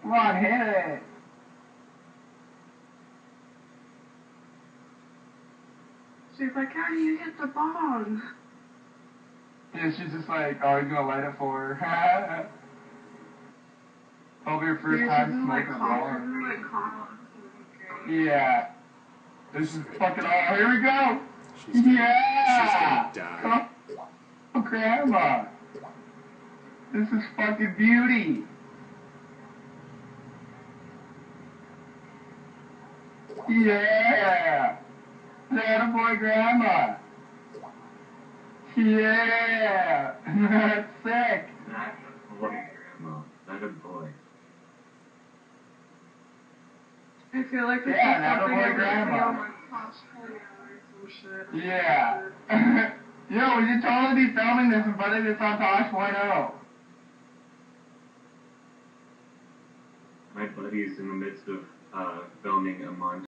Come on, hit it. She's like, how do you hit the bong? Yeah, she's just like, oh, he's gonna light it for her. Probably your first time smoking a bong. Yeah. This is fucking all. Here we go. She's Yeah. gonna die. Come on, Grandma. This is fucking beauty. Yeah. That boy, Grandma. Yeah. That's sick. Not a boy, Grandma. Not a boy. I feel like this Yeah, is not a something boy, I would Grandma. see on my cosplay or some shit. Yeah. Yo, we should totally be filming this and putting this on Tosh.0. My buddy's in the midst of filming a montage.